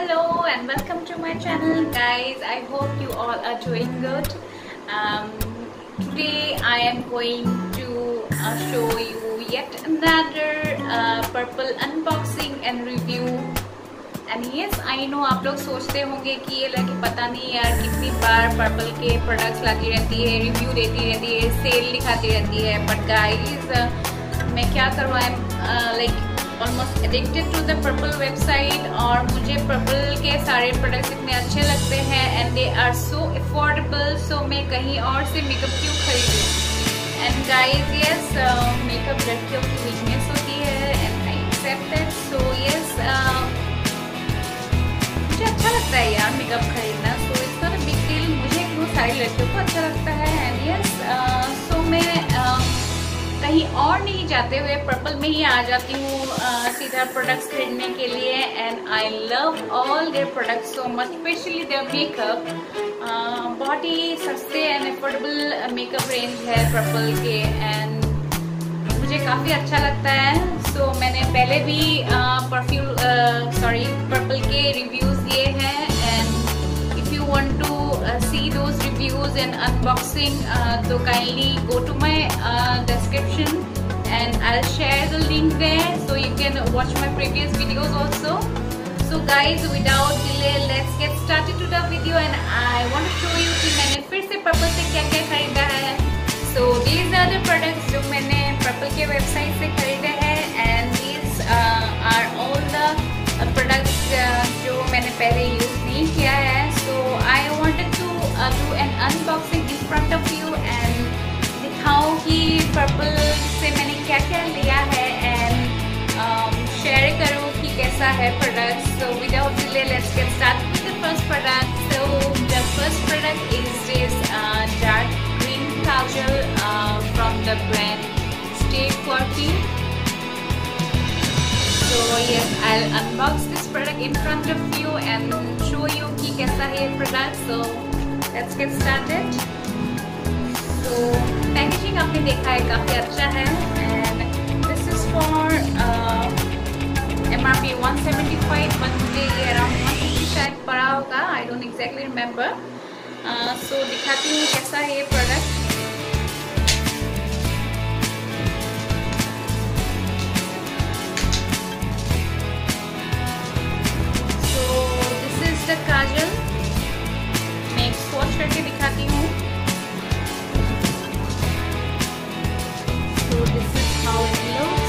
Hello and welcome to my channel, guys. I hope you all are doing good. Today I am going to show you yet another purple unboxing and review. And yes, I know आप लोग सोचते होंगे कि ये लड़की पता नहीं यार कितनी बार पर्पल के प्रोडक्ट्स लाती रहती है, रिव्यू देती रहती है, सेल दिखाती रहती है. बट गाइस मैं क्या करूँ, I am like almost addicted to the purple website. और मुझे पर्पल के सारे प्रोडक्ट्स इतने अच्छे लगते हैं and they are so affordable. So मैं कहीं और से मेकअप क्यों खरीदूँ. एंड गाइस यस, मेकअप लड़कियों की वीकनेस होती है and I accept it. So yes, मुझे अच्छा लगता है यार मेकअप खरीदना. So it's not a big deal. मुझे क्यों, सारी लड़कियों को अच्छा लगता है. एंड यस, सो मैं कहीं और नहीं जाते हुए पर्पल में ही आ जाती हूँ सीधा प्रोडक्ट्स खरीदने के लिए. And I love all their products so much, specially their makeup. बहुत ही सस्ते एंड अफोर्डेबल मेकअप रेंज है पर्पल के एंड मुझे काफ़ी अच्छा लगता है. सो मैंने पहले भी पर्पल के रिव्यूज़ दिए हैं. And if you want to see those reviews and unboxing, so kindly go to my description and I'll share the link there so you can watch my previous videos also. So guys, without delay, let's get started to the video and I want to show you कि मैंने फिर से purple से क्या क्या खरीदा है. So these are the products जो मैंने पर्पल के वेबसाइट से खरीदे हैं and these are all the products जो मैंने पहले यूज़ नहीं किया है. So I wanted to do an unboxing in front of you and दिखाऊं कि पर्पल से मैंने क्या क्या लिया है and share करूं कि कैसा है product. So without delay, let's get started with the first product. So the first product is this dark green kajal from the brand Stay Quirky. So yes, I'll unbox this product in front of you and show you कि कैसा है ये product. So let's get started. So packaging आपने देखा है काफ़ी अच्छा है and this is for MRP 175 but मुझे ये अराउंड 150 शायद पड़ा होगा. I don't exactly remember. So दिखाती हूँ कैसा है ये प्रोडक्ट. द काजल मैं एक स्वॉच करके दिखाती हूँ. So this is how it looks.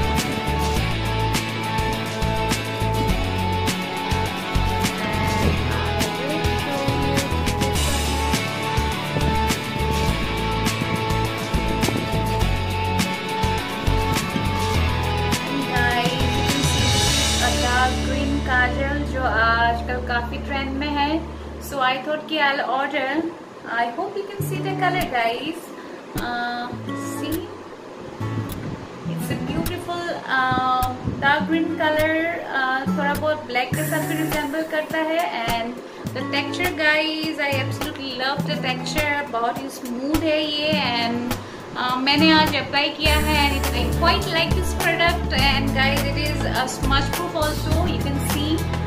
काजल जो आजकल काफी ट्रेंड में है. सो आई थॉट कि I order. I hope you can see the colour guys. See it's a beautiful dark green colour. थोड़ा बहुत ब्लैक के साथ भी रिजेंबल करता है. And the texture guys, I absolutely love the texture. बहुत ही स्मूथ है ये एंड मैंने आज अप्लाई किया है and I quite like this product. And guys it is smudge proof also. You can see,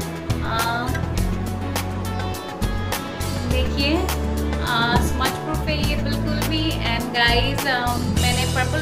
देखिए स्मच प्रूफ है ये बिल्कुल भी. एंड गाइस मैंने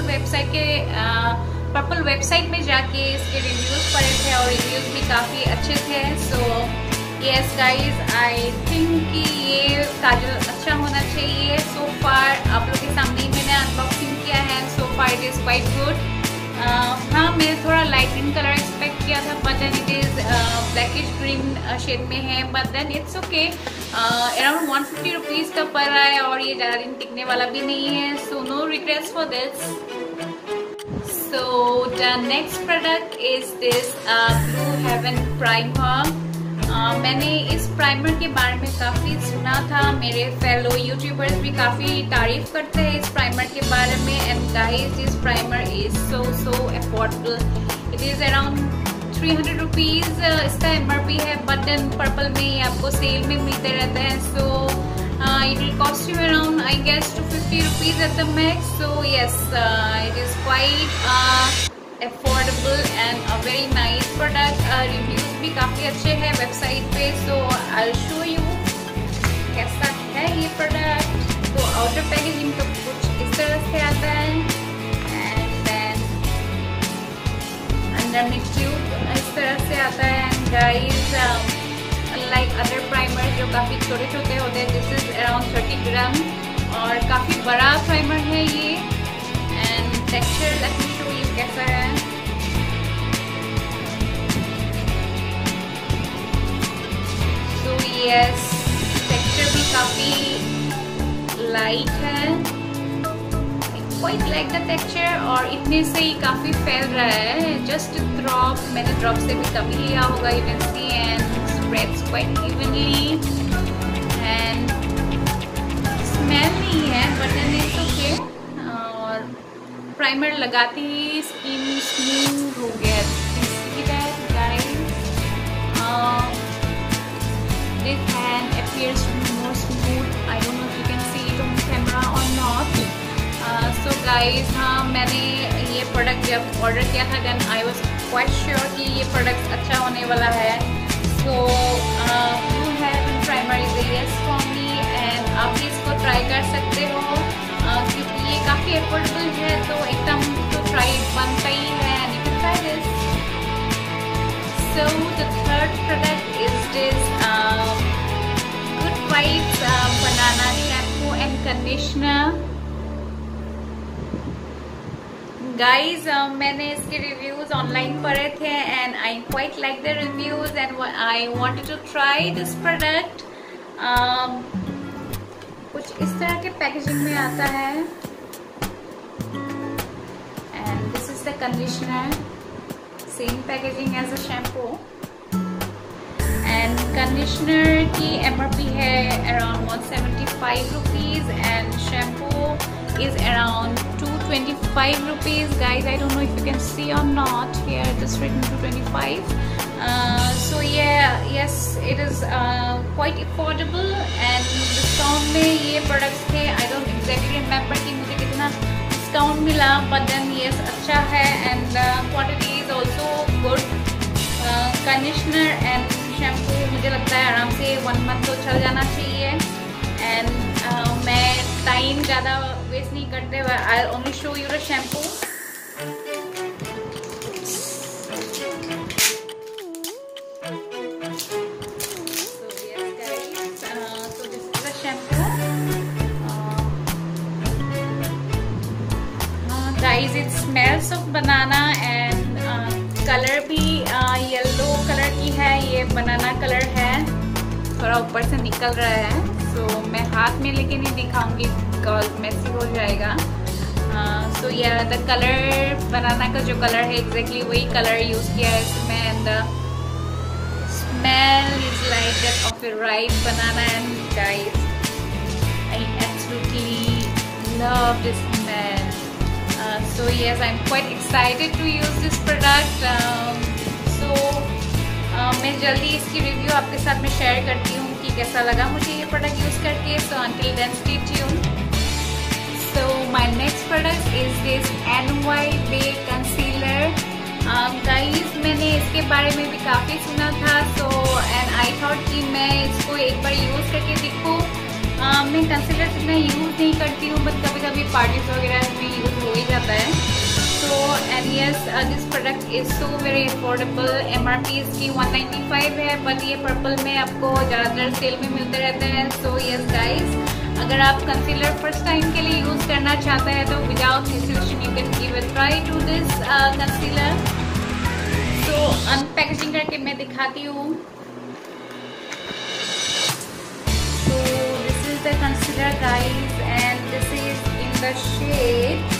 पर्पल वेबसाइट में जाके इसके रिव्यूज पढ़े थे और रिव्यूज भी काफ़ी अच्छे थे. So yes guys, I think कि ये काजल अच्छा होना चाहिए. सो फार आप लोग के सामने मैंने अनबॉक्सिंग किया है. So far it is quite good. हाँ, मैंने थोड़ा लाइट ग्रीन कलर एक्सपेक्ट किया था but then it is blackish green shade में है. But then it's okay. Around 150 rupees का पड़ रहा है और ये ज़्यादा दिन टिकने वाला भी नहीं है. So no regrets for this. So the next product is this Blue Heaven Primer. मैंने इस प्राइमर के बारे में काफ़ी सुना था. मेरे फेलो यूट्यूबर्स भी काफ़ी तारीफ करते हैं इस प्राइमर के बारे में. And guys this primer is so affordable. It is around 300 rupees इसका MRP है. बट देन पर्पल में ही आपको सेल में मिलते रहते हैं. So it will cost you around I guess 250 rupees at the max. So yes, it is quite affordable and a very nice product. Reviews भी काफ़ी अच्छे हैं वेबसाइट पे, so I will show you कैसा है ये प्रोडक्ट। तो outer packaging तो कुछ इस तरह से आता है एंड देन अंदर में ट्यूब इस तरह से आता है। And guys like other primer जो काफ़ी छोटे छोटे होते हैं, दिस इज अराउंड 30 ग्राम और काफ़ी बड़ा प्राइमर है ये। And texture let me show you कैसा है। सो यस, टेक्सचर भी काफ़ी लाइट है, क्वाइट लाइक द टेक्सचर, और इतने से ही काफ़ी फैल रहा है। जस्ट ड्रॉप, मैंने ड्रॉप से भी कम ही लिया होगा, you can see, and spreads quite evenly and smell नहीं है बट देन इट्स ओके। और प्राइमर लगाते ही स्किन स्मूथ हो गया। This hand appears more smooth. I don't know if you can see it on camera or not. So guys, हाँ, मैंने ये प्रोडक्ट जब ऑर्डर किया था then I was quite sure कि ये प्रोडक्ट अच्छा होने वाला है। So Blue Heaven primer is a yes for me and आप भी इसको ट्राई कर सकते हो क्योंकि ये काफ़ी अफोर्डेबल है, तो एकदम तो ट्राई बनता ही है and you can try this. So the third product is this Good Vibes banana shampoo and conditioner. Guys, मैंने इसके रिव्यूज ऑनलाइन पढ़े थे and I quite like the reviews and I wanted to try this product. कुछ इस तरह के packaging में आता है and this is the conditioner, same packaging as a shampoo. And conditioner की MRP है around 175 rupees and shampoo is around 225 rupees. Guys, I don't know if you can see or not, here it is written 225. So yeah, yes, it is quite affordable and discount में ये products थे। I don't exactly remember कि मुझे कितना discount मिला, but then yes, अच्छा है and quantity is also good. Conditioner and shampoo मुझे लगता है आराम से 1 month तो चल जाना चाहिए एंड मैं टाइम ज़्यादा वेस्ट नहीं करते हुए I only show you the shampoo. Guys, it smells of banana and colour भी येलो कलर की है, ये बनाना कलर है, थोड़ा ऊपर से निकल रहा है। सो मैं हाथ में लेके नहीं दिखाऊंगी बिकॉज मेसी हो जाएगा। सो ये द कलर बनाना का जो कलर है एग्जैक्टली वही कलर यूज किया है इसमें and the smell is like that of a ripe banana and guys I absolutely love this smell. So yes, I'm quite excited to use this product. मैं जल्दी इसकी रिव्यू आपके साथ में शेयर करती हूँ कि कैसा लगा मुझे ये प्रोडक्ट यूज़ करके। So until then, stay tuned. So my next product is this NY Bay Concealer. Guys, मैंने इसके बारे में भी काफ़ी सुना था, so and I thought कि मैं इसको एक बार यूज़ करके देखूँ। मैं कंसीलर इतना यूज़ नहीं करती हूँ बट कभी कभी पार्टीज वगैरह में यूज़ हो ही जाता है। So and yes, this product is so very affordable. MRP इसकी 195 है बट ये पर्पल में आपको ज़्यादातर सेल में मिलते रहते हैं। सो यस गाइज, अगर आप कंसीलर फर्स्ट टाइम के लिए यूज़ करना चाहते हैं तो without hesitation you can give a try to this concealer. So unpackaging करके मैं दिखाती हूँ। The concealer guys, and this is in the shade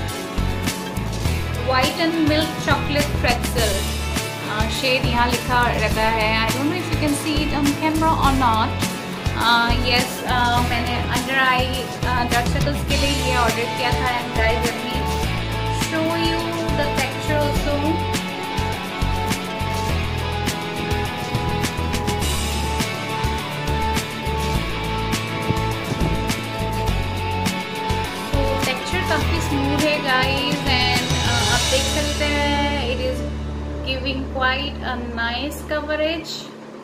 white and milk chocolate pretzel. Shade यहाँ लिखा रहता है, I don't know if you can see it on camera or not. Yes, मैंने under eye dark circles के लिए ये order किया था and guys let me show you the texture also. काफ़ी स्मूथ है गाइस एंड आप देख सकते हैं giving quite a nice coverage.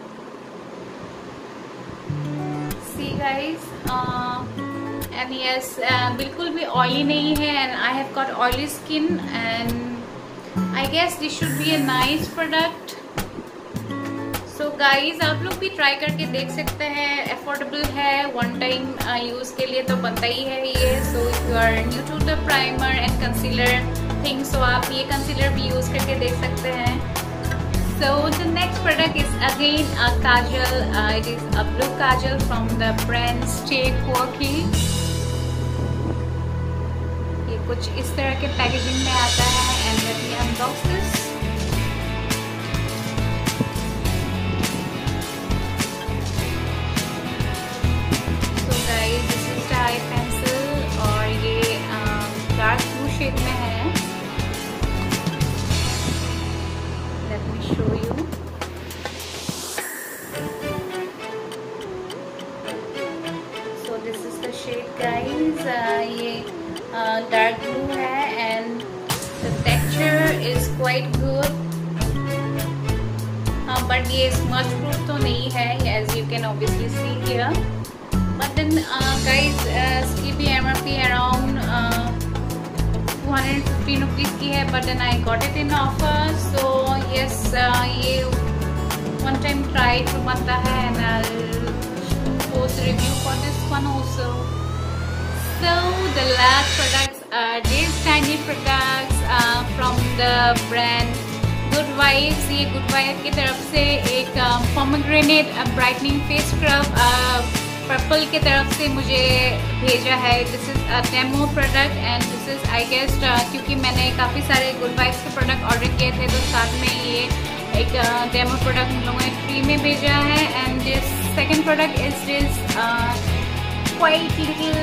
See guys, and yes, बिल्कुल भी oily नहीं है, and I have got oily skin, and I guess this should be a nice product. So guys, आप लोग भी ट्राई करके देख सकते हैं, अफोर्डेबल है, वन टाइम यूज के लिए तो बनता ही है ये. So if you are new to the primer and concealer thing, so आप ये कंसीलर भी यूज करके देख सकते हैं. So the next product is again a kajal. It is a blue kajal from the brand Stay Quirky. ये कुछ इस तरह के पैकेजिंग में आता है, and let me unbox this. So guys, this is the eye pencil और ये dark blue shade में है. Let me show you. So this is the shade guys. ये dark blue है, and the texture is quite good. But ये smudge proof तो नहीं है, as you can obviously see here. But then guys, इसकी भी MRP around 215 रुपीज़ की है, but then I got it in offer. So yes, ये one time try to बनता है, and I'll post review for this one also. So the last products are these tiny products from the brand Good Vibes. ये Good Vibes की तरफ से एक pomegranate brightening face scrub Purplle की तरफ से मुझे भेजा है. This is a demo product, and this is I guess क्योंकि मैंने काफ़ी सारे गुड वाइब्स के प्रोडक्ट ऑर्डर किए थे, तो साथ में ये एक डेमो प्रोडक्ट हम लोगों ने फ्री में भेजा है. And this second product is this quite little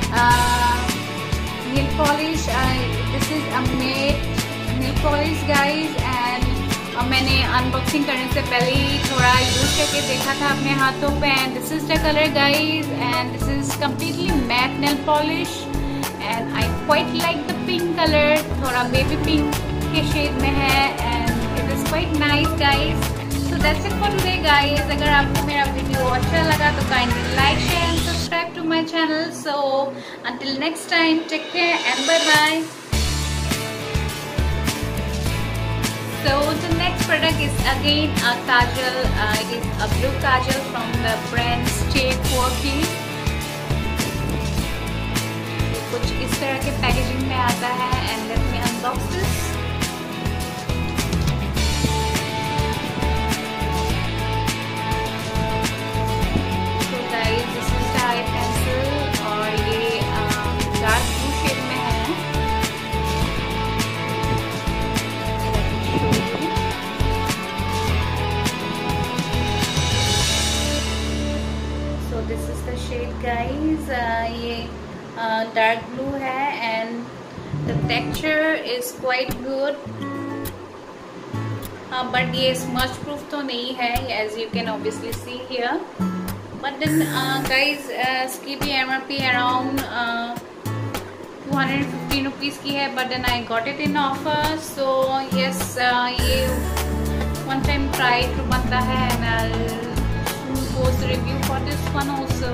nail polish. This is a matte nail polish guys, and मैंने अनबॉक्सिंग करने से पहले ही थोड़ा यूज करके देखा था अपने हाथों पे. And this is the colour guys, and this is completely matte nail polish, and I quite like the pink colour. थोड़ा बेबी पिंक के शेड में है, and it is quite nice guys. So that's it for today guys. अगर आपको मेरा video अच्छा लगा तो kindly like, share and subscribe to my channel. So until next time, take care and bye bye. So the next product is again a kajal. It is a blue kajal from the brand Stay Quirky. ये कुछ इस तरह के packaging में आता है, and let me unbox this. So guys, this is the eye pencil और ये dark blue shade में है. This is the shade guys. ये dark blue है, and the texture is quite good. But ये smudge proof तो नहीं है, as you can obviously see here. But then guys, इसकी भी MRP around 215 रुपीज़ की है, but then I got it in offer. So yes, ये one time try to बनता है, and I'll post review for this one also.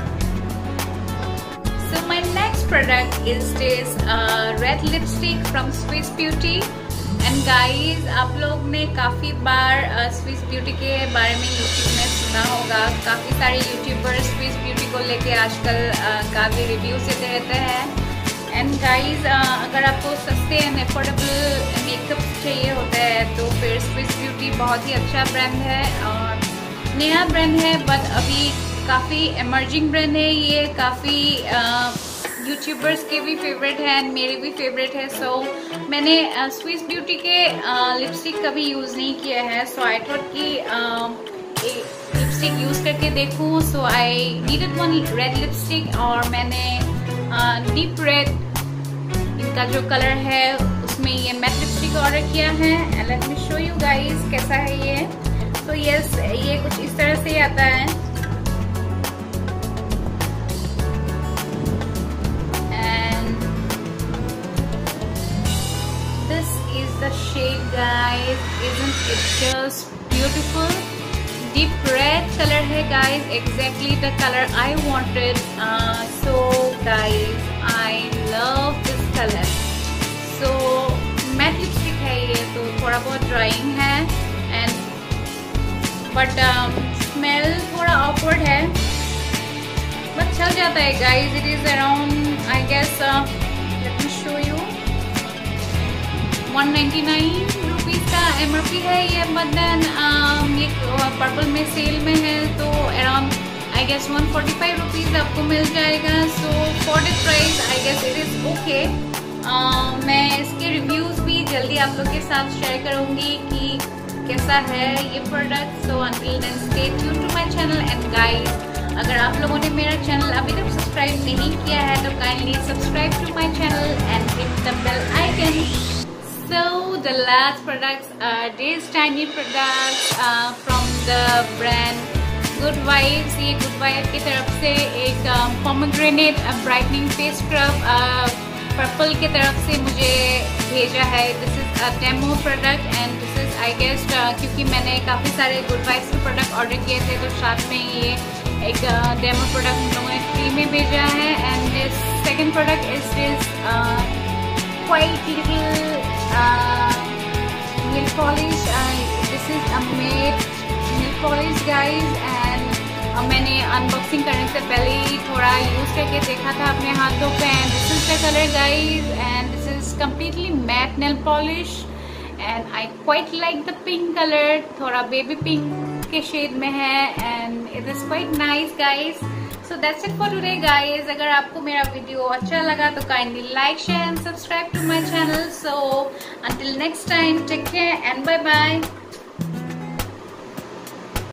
So my next product is this red lipstick from Swiss Beauty. And guys, आप लोग ने काफ़ी बार Swiss Beauty के बारे में YouTube में सुना होगा. काफ़ी सारे यूट्यूबर्स Swiss Beauty को लेके आजकल काफ़ी रिव्यूज देते रहते हैं. एंड गाइज, अगर आपको सस्ते एंड अफोर्डेबल मेकअप चाहिए होता है तो फिर Swiss Beauty बहुत ही अच्छा ब्रांड है और नया ब्रांड है, बट अभी काफ़ी एमर्जिंग ब्रांड है. ये काफ़ी यूट्यूबर्स के भी फेवरेट है एंड मेरे भी फेवरेट है. सो मैंने स्विस ब्यूटी के लिपस्टिक कभी यूज़ नहीं किया है, सो आई थॉट कि लिपस्टिक यूज़ करके देखूँ. So I needed one red lipstick, और मैंने डीप रेड इनका जो कलर है उसमें ये मैट लिपस्टिक ऑर्डर किया है. And let me show you guys कैसा है ये. तो यस, ये कुछ इस तरह से आता है. And this is the shade guys, isn't it just beautiful? Deep red color है guys, exactly the color I wanted. So guys, I love this color. So matte lipstick है ये, तो थोड़ा बहुत drying है but smell थोड़ा awkward है, but चल जाता है guys. It is around I guess let me show you 199 rupees का MRP है ये, but then ये पर्पल में सेल में है तो अराउंड आई गेस 145 रुपीज़ आपको मिल जाएगा. So for the price I guess it is okay. मैं इसके रिव्यूज़ भी जल्दी आप लोग के साथ शेयर करूँगी कि कैसा है ये product. So until then stay tuned to my channel. And guys, अगर आप लोगों ने मेरा चैनल अभी तक सब्सक्राइब नहीं किया है तो kindly subscribe to my channel and hit the bell icon. So the last products are these tiny products from the brand Good Vibes. ये Good Vibes की तरफ से एक pomegranate brightening face scrub Purplle की तरफ से मुझे भेजा है. This is a demo product and this is I guess क्योंकि मैंने काफ़ी सारे Good Vibes के प्रोडक्ट ऑर्डर किए थे तो साथ में ये एक डेमो प्रोडक्ट हम लोगों ने फ्री में भेजा है. And this second product is this quite little nail polish. This is a matte nail polish guys, and मैंने अनबॉक्सिंग करने से पहले ही थोड़ा यूज करके देखा था अपने हाथों पे. And this is the colour guys, and this is completely matte nail polish and I quite like the pink colour. थोड़ा बेबी पिंक के शेड में है and it is quite nice guys. So that's it for today guys. अगर आपको मेरा video अच्छा लगा तो kindly like, share and subscribe to my channel. So until next time, take care and bye bye.